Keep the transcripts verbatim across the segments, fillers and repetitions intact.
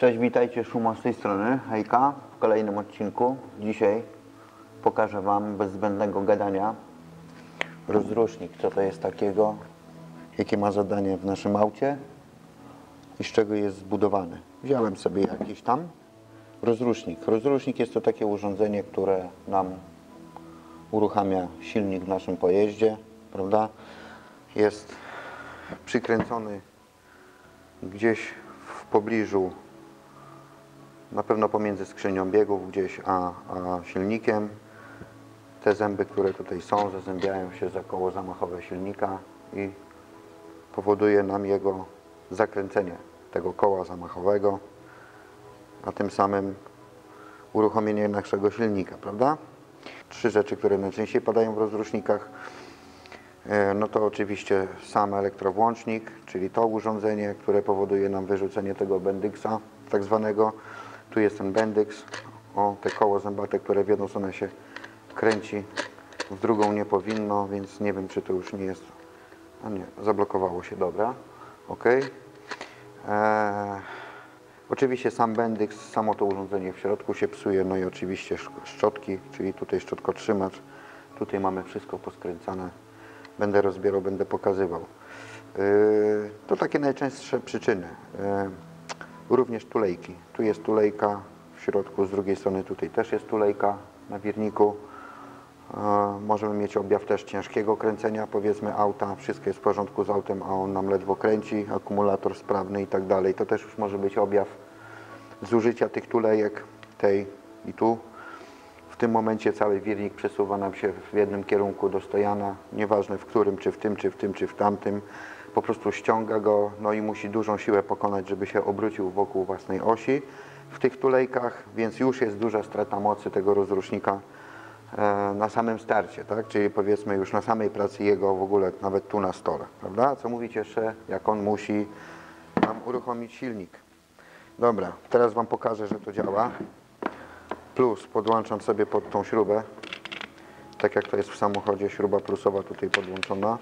Cześć, witajcie, Szuma z tej strony, hejka, w kolejnym odcinku. Dzisiaj pokażę Wam bez zbędnego gadania rozrusznik, co to jest takiego, jakie ma zadanie w naszym aucie i z czego jest zbudowany. Wziąłem sobie jakiś tam rozrusznik. Rozrusznik jest to takie urządzenie, które nam uruchamia silnik w naszym pojeździe, prawda? Jest przykręcony gdzieś w pobliżu, na pewno pomiędzy skrzynią biegów gdzieś a, a silnikiem. Te zęby, które tutaj są, zazębiają się za koło zamachowe silnika i powoduje nam jego zakręcenie tego koła zamachowego, a tym samym uruchomienie naszego silnika, prawda? Trzy rzeczy, które najczęściej padają w rozrusznikach, no to oczywiście sam elektrowłącznik, czyli to urządzenie, które powoduje nam wyrzucenie tego bendyksa tak zwanego. Tu jest ten bendyks, o, te koło zębate, które w jedną stronę się kręci, w drugą nie powinno, więc nie wiem, czy to już nie jest, a nie, zablokowało się, dobra, ok. Eee, oczywiście sam bendyks, samo to urządzenie w środku się psuje, no i oczywiście szczotki, czyli tutaj szczotkotrzymacz, tutaj mamy wszystko poskręcane, będę rozbierał, będę pokazywał. Eee, to takie najczęstsze przyczyny. Eee, Również tulejki. Tu jest tulejka w środku, z drugiej strony tutaj też jest tulejka na wirniku. E, możemy mieć objaw też ciężkiego kręcenia, powiedzmy auta, wszystko jest w porządku z autem, a on nam ledwo kręci, akumulator sprawny i tak dalej. To też już może być objaw zużycia tych tulejek, tej i tu. W tym momencie cały wirnik przesuwa nam się w jednym kierunku do stojana, nieważne w którym, czy w tym, czy w tym, czy w tamtym. Po prostu ściąga go, no i musi dużą siłę pokonać, żeby się obrócił wokół własnej osi w tych tulejkach, więc już jest duża strata mocy tego rozrusznika e, na samym starcie, tak? Czyli powiedzmy już na samej pracy jego w ogóle nawet tu na stole, prawda? Co mówić jeszcze, jak on musi nam uruchomić silnik. Dobra, teraz Wam pokażę, że to działa. Plus podłączam sobie pod tą śrubę, tak jak to jest w samochodzie, śruba plusowa tutaj podłączona.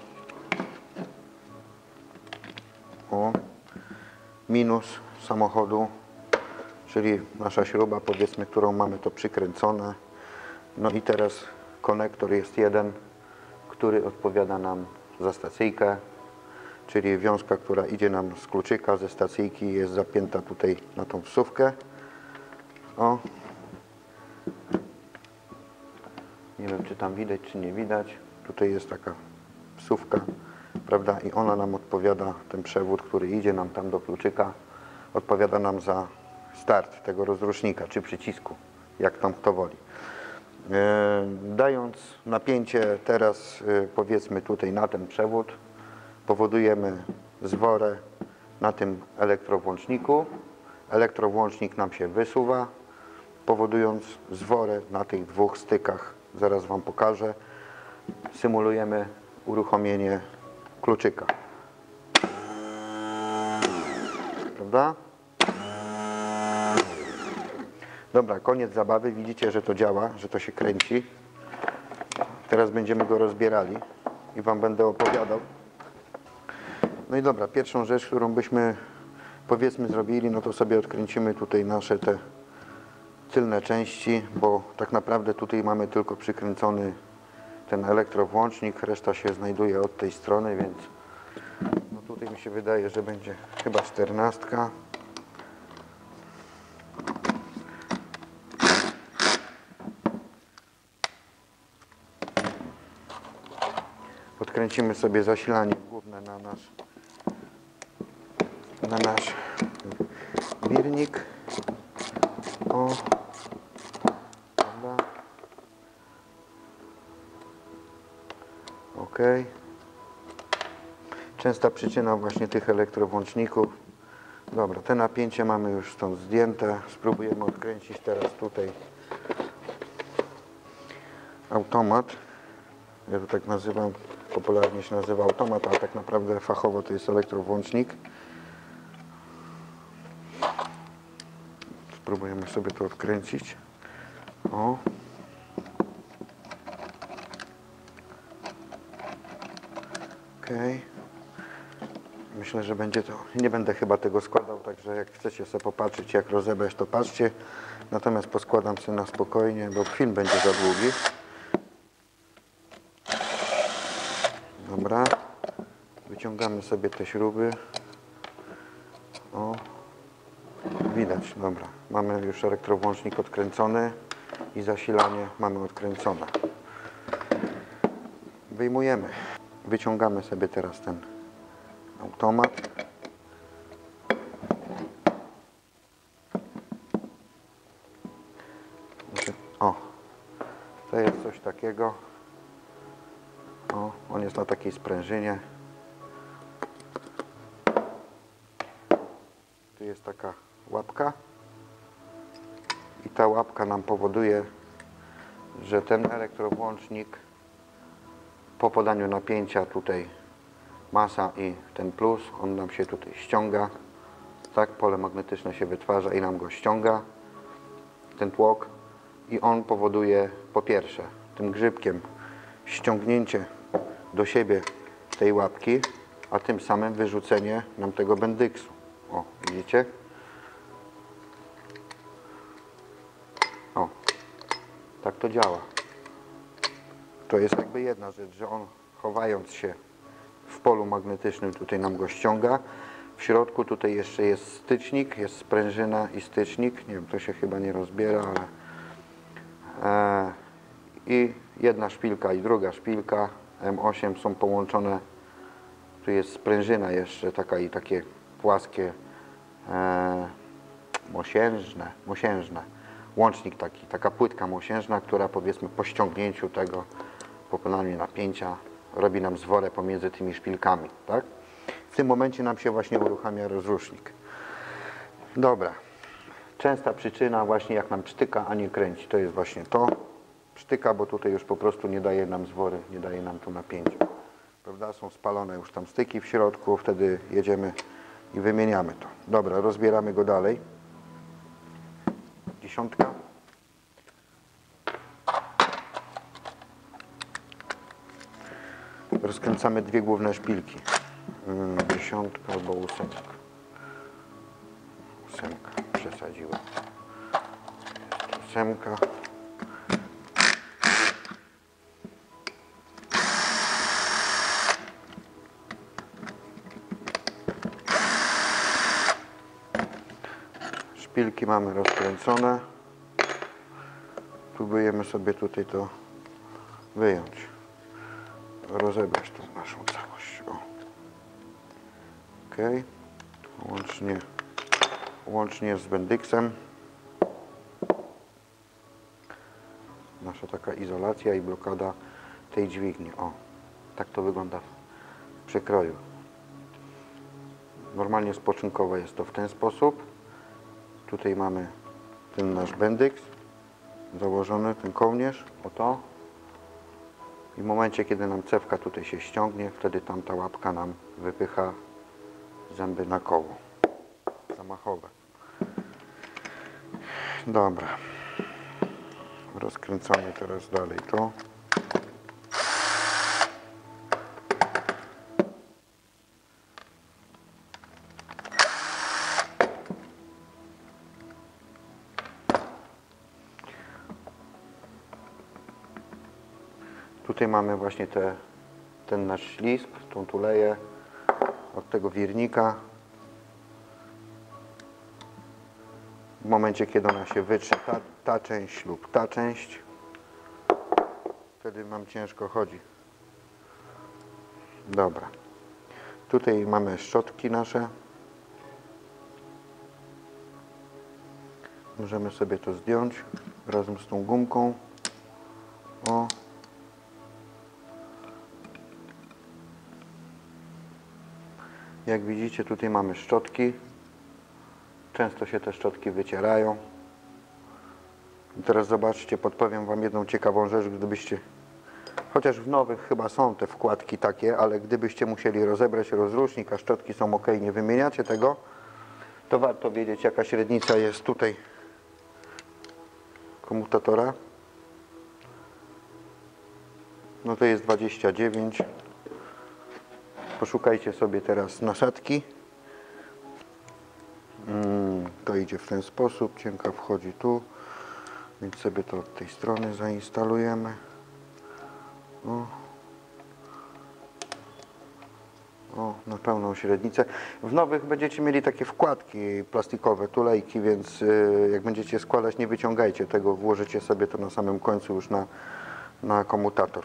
O, minus samochodu, czyli nasza śruba, powiedzmy, którą mamy to przykręcone. No i teraz konektor jest jeden, który odpowiada nam za stacyjkę, czyli wiązka, która idzie nam z kluczyka, ze stacyjki, jest zapięta tutaj na tą wsówkę. O. Nie wiem, czy tam widać, czy nie widać. Tutaj jest taka wsówka, prawda, i ona nam odpowiada, ten przewód, który idzie nam tam do kluczyka, odpowiada nam za start tego rozrusznika, czy przycisku, jak tam kto woli. E, dając napięcie teraz, e, powiedzmy tutaj na ten przewód, powodujemy zworę na tym elektrowłączniku. Elektrowłącznik nam się wysuwa, powodując zworę na tych dwóch stykach. Zaraz Wam pokażę. Symulujemy uruchomienie kluczyka. Prawda? Dobra, koniec zabawy. Widzicie, że to działa, że to się kręci. Teraz będziemy go rozbierali i Wam będę opowiadał. No i dobra, pierwszą rzecz, którą byśmy, powiedzmy, zrobili, no to sobie odkręcimy tutaj nasze te tylne części, bo tak naprawdę tutaj mamy tylko przykręcony ten elektrowłącznik, reszta się znajduje od tej strony, więc no tutaj mi się wydaje, że będzie chyba czternastka. Odkręcimy sobie zasilanie główne na nasz, na nasz wirnik. O. Dobra. Ok. Częsta przyczyna właśnie tych elektrowłączników. Dobra, te napięcie mamy już stąd zdjęte. Spróbujemy odkręcić teraz tutaj automat. Ja to tak nazywam, popularnie się nazywa automat, ale tak naprawdę fachowo to jest elektrowłącznik. Spróbujemy sobie to odkręcić. O. Ok. myślę, że będzie to, nie będę chyba tego składał, także jak chcecie sobie popatrzeć, jak rozebrać, to patrzcie. Natomiast poskładam sobie na spokojnie, bo film będzie za długi. Dobra, wyciągamy sobie te śruby. O, widać, dobra. Mamy już elektrowłącznik odkręcony i zasilanie mamy odkręcone. Wyjmujemy. Wyciągamy sobie teraz ten automat. O, to jest coś takiego. O, on jest na takiej sprężynie. Tu jest taka łapka i ta łapka nam powoduje, że ten elektrowłącznik po podaniu napięcia tutaj masa i ten plus, on nam się tutaj ściąga, tak, pole magnetyczne się wytwarza i nam go ściąga, ten tłok, i on powoduje po pierwsze tym grzybkiem ściągnięcie do siebie tej łapki, a tym samym wyrzucenie nam tego bendyksu. O, widzicie? O, tak to działa. To jest jakby jedna rzecz, że on, chowając się w polu magnetycznym, tutaj nam go ściąga. W środku tutaj jeszcze jest stycznik, jest sprężyna i stycznik. Nie wiem, to się chyba nie rozbiera, ale e, i jedna szpilka i druga szpilka M osiem są połączone. Tu jest sprężyna jeszcze taka i takie płaskie e, mosiężne, mosiężne. Łącznik taki, taka płytka mosiężna, która powiedzmy po ściągnięciu tego, po podaniu napięcia robi nam zworę pomiędzy tymi szpilkami, tak? W tym momencie nam się właśnie uruchamia rozrusznik. Dobra. Częsta przyczyna właśnie jak nam psztyka, a nie kręci, to jest właśnie to. Psztyka, bo tutaj już po prostu nie daje nam zwory, nie daje nam tu napięcia. Prawda? Są spalone już tam styki w środku, wtedy jedziemy i wymieniamy to. Dobra, rozbieramy go dalej. Dziesiątka. Rozkręcamy dwie główne szpilki. Dziesiątka albo ósemka. Ósemka, przesadziłem. Jest ósemka. Szpilki mamy rozkręcone. Próbujemy sobie tutaj to wyjąć. Rozebrać tą naszą całość. O. Ok. Łącznie, łącznie z bendyksem. Nasza taka izolacja i blokada tej dźwigni. O. Tak to wygląda w przekroju. Normalnie spoczynkowo jest to w ten sposób. Tutaj mamy ten nasz bendyks założony, ten kołnierz. Oto. I w momencie, kiedy nam cewka tutaj się ściągnie, wtedy tamta łapka nam wypycha zęby na koło zamachowe. Dobra. Rozkręcamy teraz dalej to. Tutaj mamy właśnie te, ten nasz ślizg, tą tuleję od tego wirnika. W momencie, kiedy ona się wytrze, ta, ta część lub ta część, wtedy nam ciężko chodzi. Dobra. Tutaj mamy szczotki nasze. Możemy sobie to zdjąć razem z tą gumką. O. Jak widzicie, tutaj mamy szczotki. Często się te szczotki wycierają. I teraz zobaczcie, podpowiem Wam jedną ciekawą rzecz, gdybyście, chociaż w nowych chyba są te wkładki takie, ale gdybyście musieli rozebrać rozrusznik, a szczotki są ok, nie wymieniacie tego, to warto wiedzieć, jaka średnica jest tutaj komutatora. No to jest dwadzieścia dziewięć. Poszukajcie sobie teraz nasadki. Mm, to idzie w ten sposób, cienka wchodzi tu, więc sobie to od tej strony zainstalujemy. O, o na pełną średnicę. W nowych będziecie mieli takie wkładki plastikowe, tulejki, więc y, jak będziecie składać, nie wyciągajcie tego, włożycie sobie to na samym końcu już na, na komutator.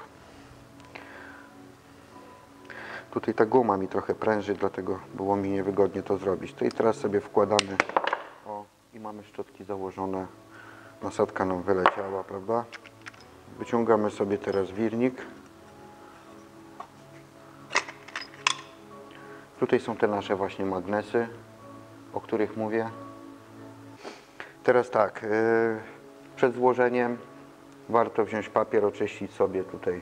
Tutaj ta guma mi trochę pręży, dlatego było mi niewygodnie to zrobić. To i teraz sobie wkładamy, o, i mamy szczotki założone. Nasadka nam wyleciała, prawda? Wyciągamy sobie teraz wirnik. Tutaj są te nasze właśnie magnesy, o których mówię. Teraz tak, yy, przed złożeniem warto wziąć papier, oczyścić sobie tutaj.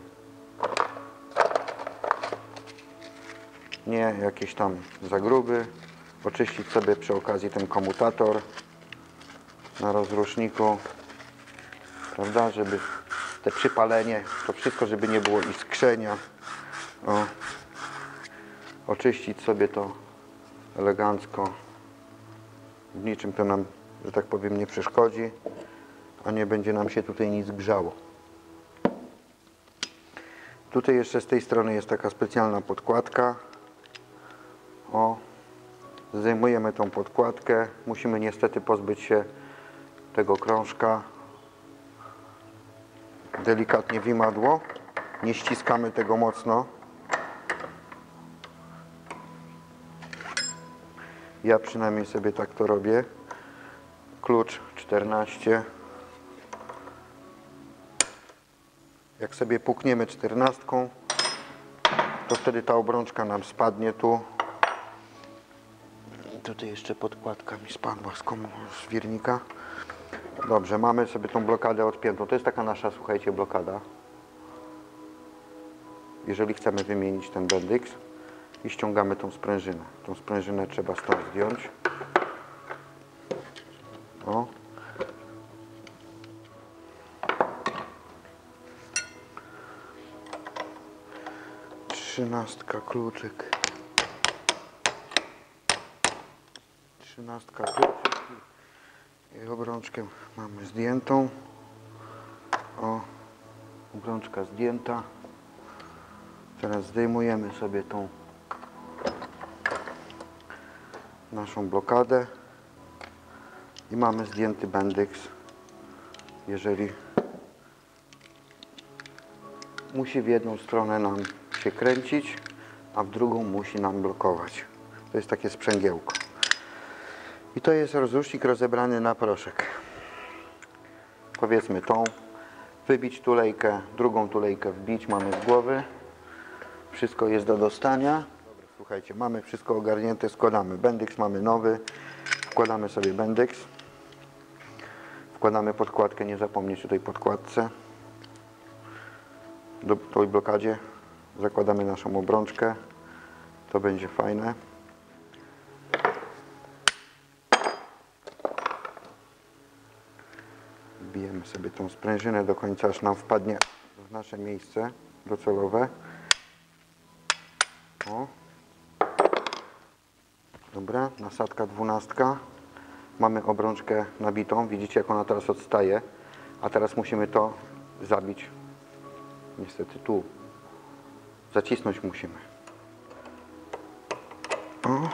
Nie jakiś tam za gruby. Oczyścić sobie przy okazji ten komutator na rozruszniku, prawda, żeby te przypalenie, to wszystko, żeby nie było iskrzenia. O. Oczyścić sobie to elegancko. W niczym to nam, że tak powiem, nie przeszkodzi, a nie będzie nam się tutaj nic grzało. Tutaj jeszcze z tej strony jest taka specjalna podkładka. O, zdejmujemy tą podkładkę. Musimy niestety pozbyć się tego krążka. Delikatnie w imadło. Nie ściskamy tego mocno. Ja przynajmniej sobie tak to robię. Klucz czternaście. Jak sobie pukniemy czternastką, to wtedy ta obrączka nam spadnie tu. Tutaj jeszcze podkładka mi spadła z, komu, z wirnika. Dobrze, mamy sobie tą blokadę odpiętą. To jest taka nasza, słuchajcie, blokada. Jeżeli chcemy wymienić ten Bendix i ściągamy tą sprężynę. Tą sprężynę trzeba stąd zdjąć. O. Trzynastka, kluczyk. Trzynastka, kluczyk. I obrączkę mamy zdjętą. O, obrączka zdjęta. Teraz zdejmujemy sobie tą naszą blokadę i mamy zdjęty Bendix. Jeżeli musi w jedną stronę nam się kręcić, a w drugą musi nam blokować. To jest takie sprzęgiełko. I to jest rozrusznik rozebrany na proszek. Powiedzmy tą, wybić tulejkę, drugą tulejkę wbić, mamy z głowy. Wszystko jest do dostania. Dobra, słuchajcie, mamy wszystko ogarnięte, składamy. Bendix mamy nowy, wkładamy sobie Bendix. Wkładamy podkładkę, nie zapomnieć o tej podkładce. Do tej blokadzie zakładamy naszą obrączkę. To będzie fajne. Wbijemy sobie tą sprężynę do końca, aż nam wpadnie w nasze miejsce docelowe. O. Dobra, nasadka dwunastka. Mamy obrączkę nabitą. Widzicie, jak ona teraz odstaje. A teraz musimy to zabić. Niestety tu. Zacisnąć musimy. O.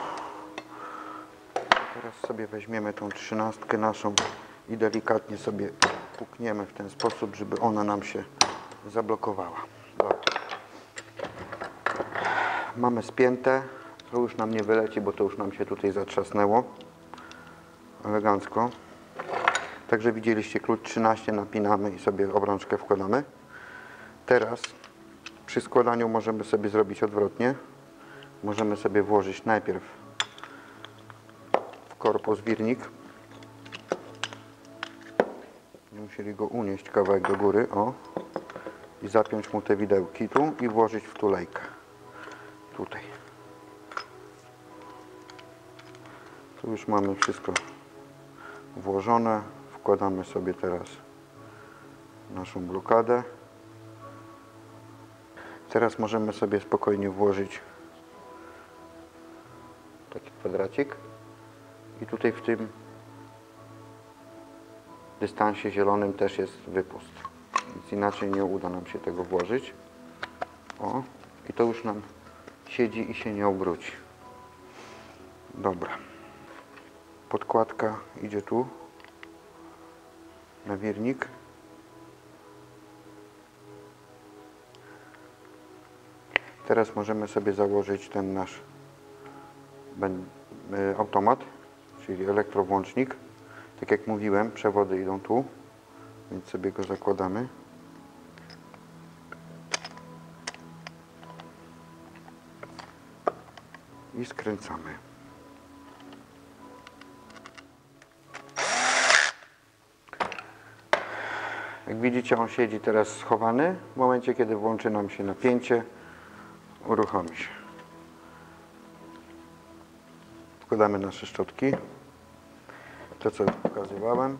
Teraz sobie weźmiemy tą trzynastkę naszą i delikatnie sobie pukniemy w ten sposób, żeby ona nam się zablokowała. Dobra. Mamy spięte. To już nam nie wyleci, bo to już nam się tutaj zatrzasnęło. Elegancko. Także widzieliście, klucz trzynaście napinamy i sobie obrączkę wkładamy. Teraz przy składaniu możemy sobie zrobić odwrotnie. Możemy sobie włożyć najpierw w korpus wirnik. Musieli go unieść kawałek do góry, o. I zapiąć mu te widełki tu i włożyć w tulejkę. Tutaj. Tu już mamy wszystko włożone. Wkładamy sobie teraz naszą blokadę. Teraz możemy sobie spokojnie włożyć kwadracik i tutaj w tym dystansie zielonym też jest wypust, więc inaczej nie uda nam się tego włożyć. O, i to już nam siedzi i się nie obróci. Dobra. Podkładka idzie tu, nawiernik. Teraz możemy sobie założyć ten nasz automat, czyli elektrowłącznik. Tak jak mówiłem, przewody idą tu, więc sobie go zakładamy. I skręcamy. Jak widzicie, on siedzi teraz schowany. W momencie, kiedy włączy nam się napięcie, uruchomi się. Wkładamy nasze szczotki. To, co już pokazywałem.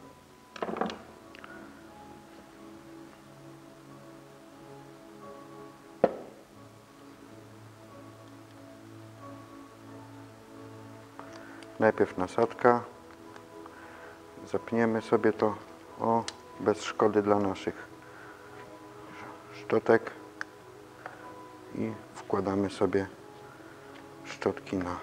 Najpierw nasadka. Zapniemy sobie to o, bez szkody dla naszych szczotek i wkładamy sobie szczotki na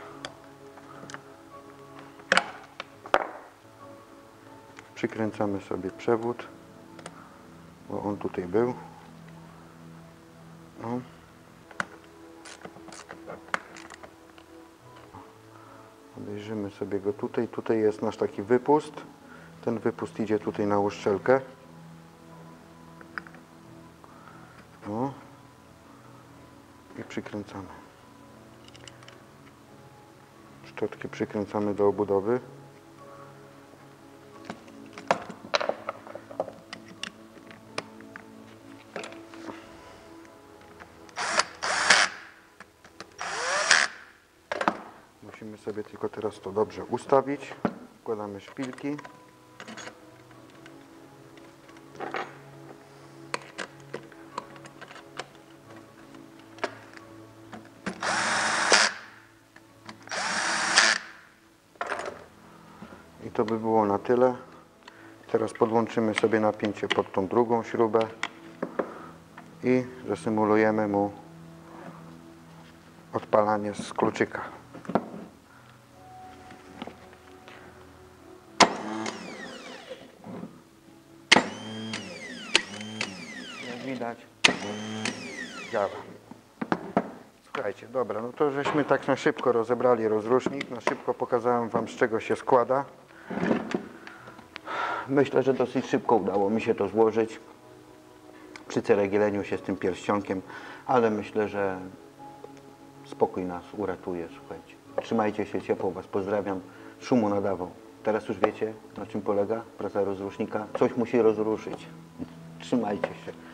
przykręcamy sobie przewód, bo on tutaj był. No. Obejrzymy sobie go tutaj. Tutaj jest nasz taki wypust. Ten wypust idzie tutaj na uszczelkę. No. I przykręcamy. Szczotki przykręcamy do obudowy. Musimy sobie tylko teraz to dobrze ustawić. Wkładamy szpilki. I to by było na tyle. Teraz podłączymy sobie napięcie pod tą drugą śrubę i zasymulujemy mu odpalanie z kluczyka. Jak widać, działa. Słuchajcie, dobra, no to żeśmy tak na szybko rozebrali rozrusznik, na szybko pokazałem Wam, z czego się składa. Myślę, że dosyć szybko udało mi się to złożyć przy ceregieleniu się z tym pierścionkiem, ale myślę, że spokój nas uratuje, słuchajcie. Trzymajcie się, ciepło Was pozdrawiam. Szumu nadawał. Teraz już wiecie, na czym polega praca rozrusznika. Coś musi rozruszyć. Trzymajcie się.